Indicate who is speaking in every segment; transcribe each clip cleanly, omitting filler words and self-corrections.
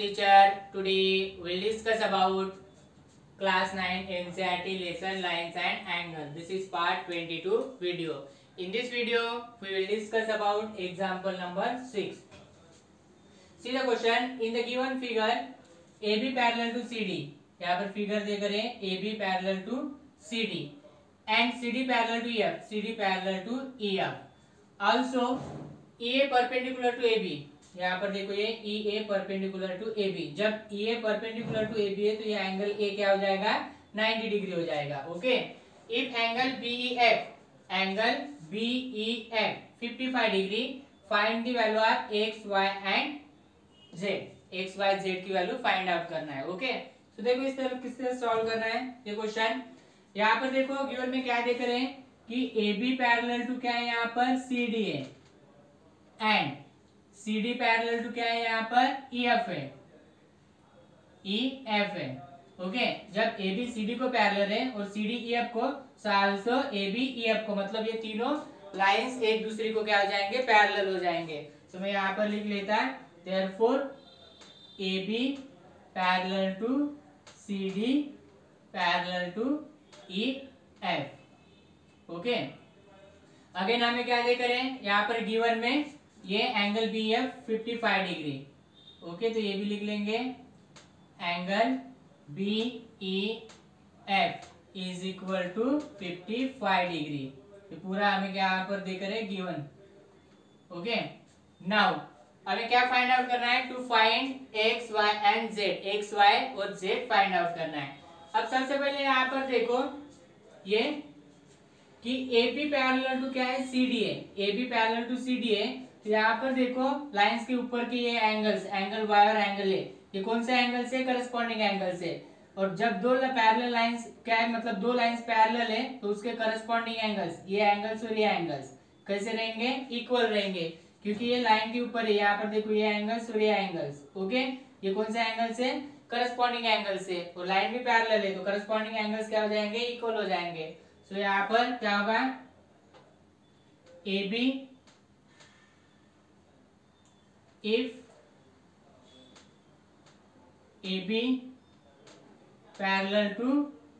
Speaker 1: teacher. Today we'll discuss about class 9 NCERT lesson lines and angle. This is part 22 video. In this video we will discuss about example number 6. See the question. In the given figure AB parallel to CD. यहाँ पर figure देख रहे हैं AB parallel to CD and CD parallel to EF. CD parallel to EF. Also EA perpendicular to AB. यहाँ पर देखो ये EA perpendicular to AB. जब EA परपेंडिकुलर टू AB है तो ये एंगल A क्या हो जाएगा 90 डिग्री हो जाएगा. Okay. If angle BEF 55 degree find the value of x y and z. x y z की वैल्यू फाइंड आउट करना है. ओके. तो देखो इस तरह किस तरह सॉल्व करना है ये क्वेश्चन. यहाँ पर देखो गिवन में क्या देख रहे हैं कि AB पैरेलल टू क्या है यहाँ पर CD है एंड CD पैरेलल टू क्या है यहाँ पर EF है. EF है. ओके. जब AB CD को पैरेलल है और CD EF को आल्सो AB EF को, मतलब ये तीनों लाइंस एक दूसरे को क्या हो जाएंगे पैरेलल हो जाएंगे. तो मैं यहाँ पर लिख लेता है therefore AB parallel to CD parallel to EF. Okay. Again हमें क्या देख रहे हैं यहाँ पर गिवन में ये एंगल BF 55 डिग्री. ओके. तो ये भी लिख लेंगे angle BEF is equal to 55 degree. ये पूरा हमें क्या यहाँ पर देख रहे हैं गिवन. ओके. नाउ हमें क्या फाइंड आउट करना है to find x y and z. X y और जेड फाइंड आउट करना है. अब सबसे पहले यहाँ पर देखो ये कि AB पैरेलल टू क्या है CD है. AB पैरेलल टू CD है. तो यहाँ पर देखो लाइंस के ऊपर के ये एंगल्स, एंगल Y और एंगल A, ये कौन से एंगल से करस्पॉन्डिंग एंगल से. और जब दो पैरेलल लाइंस क्या है, मतलब दो लाइंस पैरेलल है तो उसके करस्पॉन्डिंग एंगल्स, ये एंगल्स और ये एंगल्स कैसे रहेंगे इक्वल रहेंगे क्योंकि ये लाइन के ऊपर है. यहाँ पर देखो ये एंगल्स और ये एंगल्स. ओके. ये कौन से एंगल से करस्पॉन्डिंग एंगल से, और लाइन भी पैरेलल है तो करस्पॉन्डिंग एंगल्स क्या हो जाएंगे इक्वल हो जाएंगे. तो यहाँ पर क्या होगा AB if AB parallel to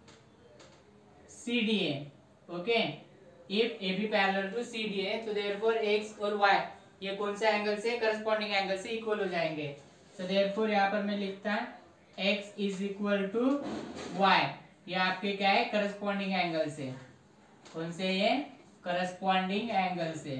Speaker 1: CD है. Okay. if AB parallel to CD है तो therefore x और y ये कौन से एंगल से करस्पॉन्डिंग एंगल से इक्वल हो जाएंगे. तो therefore यहाँ पर मैं लिखता x is equal to y. ये आपके क्या है करस्पॉन्डिंग एंगल से. कौन से ये करस्पॉन्डिंग एंगल से.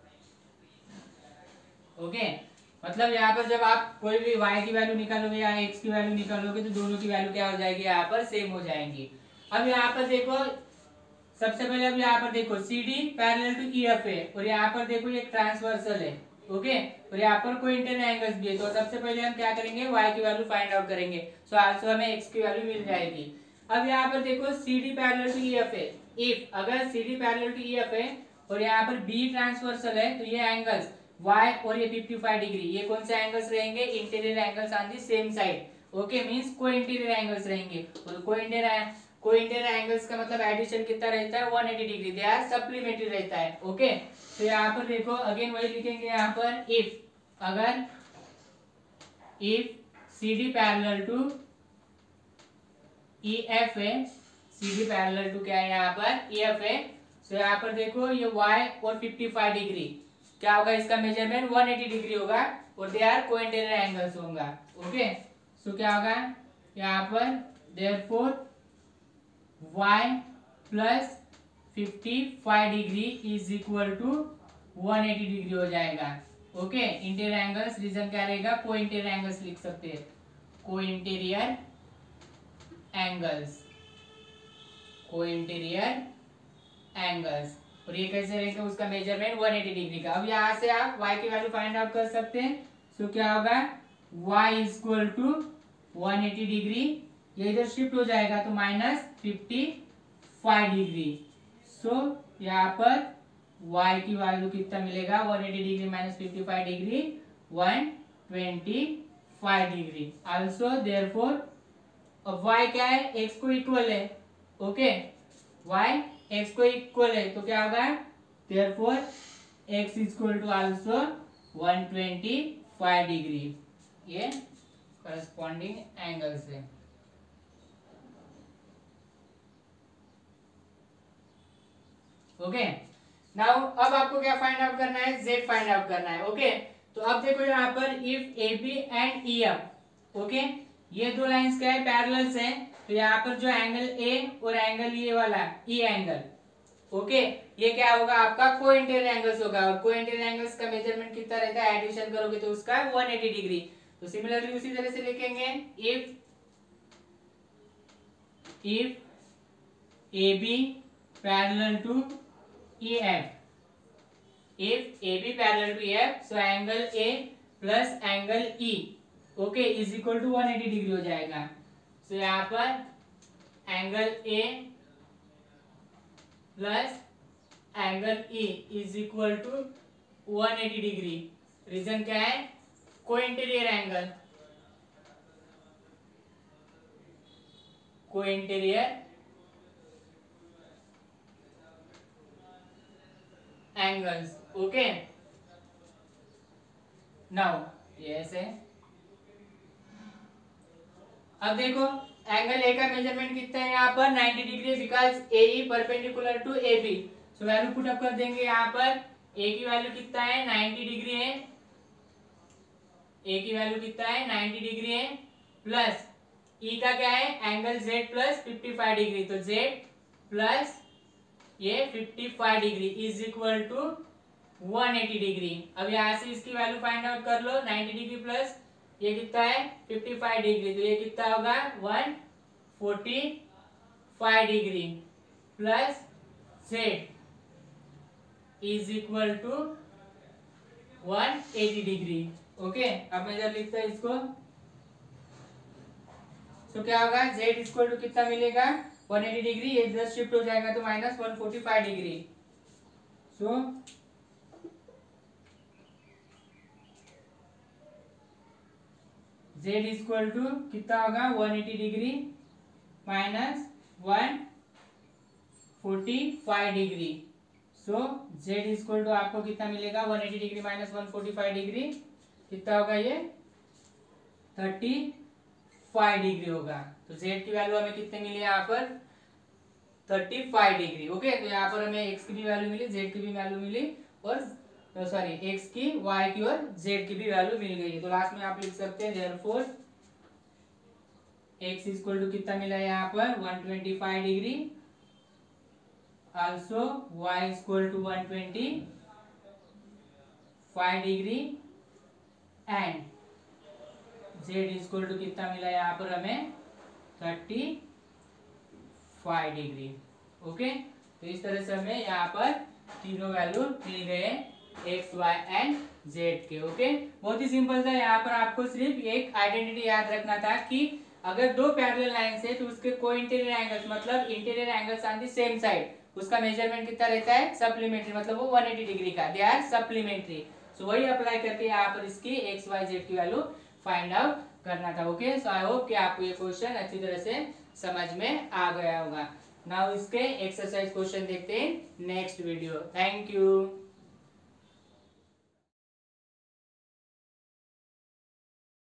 Speaker 1: ओके. मतलब यहाँ पर जब आप कोई भी y की वैल्यू निकालोगे या x की वैल्यू निकालोगे तो दोनों की वैल्यू क्या हो जाएगी यहाँ पर सेम हो जाएंगी. अब यहाँ पर देखो सबसे पहले अब यहाँ पर देखो CD पैरेलल टू EF है और यहाँ पर देखो ये ट्रांसवर्सल है. ओके. और यहाँ पर कोई इंटरनल एंगल्स भी है. तो सबसे पहले हम क्या करेंगे y की वैल्यू फाइंड आउट करेंगे. सो आल्सो हमें x की वैल्यू मिल जाएगी. अब यहाँ पर देखो CD पैरेलल टू EF है. इफ अगर CD पैरेलल टू EF है और यहाँ पर B ट्रांसवर्सल है तो ये एंगल्स y और ये 55 डिग्री ये कौन से एंगल्स रहेंगे interior angles on the same side. Okay. Means co-interior angles रहेंगे. और को इंटीरियर एंगल्स का मतलब एडिशन कितना रहता है 180 डिग्री. दे आर सप्लीमेंट्री रहता है. ओके. तो यहाँ पर देखो अगेन वही लिखेंगे यहाँ पर if CD parallel to EF है. CD पैरेलल टू क्या है यहाँ पर EF है. तो यहाँ पर देखो ये y और 55 डिग्री क्या होगा इसका मेजरमेंट 180 डिग्री होगा और they are co-interior angles होगा. ओके. सो क्या होगा यहाँ पर therefore y plus 55 degree is equal to 180 degree हो जाएगा. ओके. इंटीरियर एंगल्स रीजन क्या रहेगा को इंटीरियर एंगल्स लिख सकते हैं. Co-interior angles, co-interior angles. और ये कैसे रहेगा उसका मेजरमेंट 180 डिग्री का. अब यहाँ से आप y की वैल्यू फाइंड आउट कर सकते हैं. सो क्या होगा y is equal to 180 degree. ये इधर शिफ्ट हो जाएगा तो माइनस 55 डिग्री. सो यहाँ पर y की वैल्यू कितना मिलेगा 180 degree minus 55 degree 125 degree. Also therefore अब y क्या है x को इक्वल है. ओके. y x को इक्वल है तो क्या होगा therefore x is equal to also 125 degree. ये करस्पॉन्डिंग एंगल से। ओके नाउ अब आपको क्या फाइंड आउट करना है, z फाइंड आउट करना है। ओके तो अब देखो यहाँ पर इफ AB एंड EF, ओके ये दो लाइंस क्या है, पैरेलल्स हैं, तो यहाँ पर जो एंगल A और एंगल ये वाला E एंगल, ओके ये क्या होगा आपका को इंटीरियर एंगल्स होगा, और को इंटीरियर एंगल्स का मेजरमेंट कितना रहता है, एडिशन करोगे तो उसका 180 डिग्री। तो सिमिलरली उसी तरह से लिखेंगे if AB parallel to EF, if AB parallel to EF, so angle A plus angle E, okay, is equal to 180 degree हो जाएगा। so यहाँ पर angle A plus angle E is equal to 180 degree. Reason क्या है, co-interior angle, co-interior angles. Okay now yes है। अब देखो angle A का मेजरमेंट कितना है यहाँ पर 90 degree, because AE perpendicular to AB। So value put up कर देंगे, यहाँ पर A की वैल्यू कितना है 90 डिग्री है, A की वैल्यू कितना है 90 डिग्री है, प्लस E का क्या है एंगल Z प्लस 55 डिग्री, तो Z प्लस ये 55 degree is equal to 180 degree. अब यहाँ से इसकी वैल्यू फाइंड आउट कर लो, 90 डिग्री प्लस ये कितना है 55 डिग्री, तो ये कितना होगा 145 degree plus Z is equal to 180 degree. Okay अब मैं जब लिखता है इसको, तो क्या होगा Z इक्वल टू कितना मिलेगा 180 डिग्री, ये इधर शिफ्ट हो जाएगा तो minus 145 degree. So Z equal to कितना होगा 180 degree minus 145 degree. So Z equal to आपको कितना मिलेगा 180 डिग्री माइनस 145 डिग्री, कितना होगा ये 35 डिग्री होगा। तो Z की वैल्यू हमें कितने मिली यहाँ पर 35 डिग्री। ओके तो यहाँ पर हमें x की भी वैल्यू मिली, Z की भी वैल्यू मिली, और सॉरी x की, y की और z की भी वैल्यू मिल गई है। तो लास्ट में आप लिख सकते हैं देयरफॉर x इक्वल टू कितना मिला यहाँ पर 125 degree, also y equal to 125 degree, and z equal to कितना मिला यहाँ पर हमें 35 डिग्री। ओके तो इस तरह से हमें यहाँ पर तीनों वैल्यू मिल गए x, y एंड z के। ओके बहुत ही सिंपल था, यहाँ पर आपको सिर्फ एक आइडेंटिटी याद रखना था कि अगर दो पैरेलल लाइंस है तो उसके को इंटीरियर एंगल्स मतलब interior angles on the same side, उसका मेजरमेंट कितना रहता है सप्लीमेंट्री, मतलब वो 180 डिग्री का, दे आर सप्लीमेंट्री। सो वही अप्लाई करके यहाँ पर इसकी x, y, z की वैल्यू फाइंड आउट करना था। ओके सो आई होप कि आपको ये क्वेश्चन अच्छी तरह से समझ में आ गया होगा। नाउ इसके एक्सरसाइज क्वेश्चन देखते हैं नेक्स्ट वीडियो। Thank you.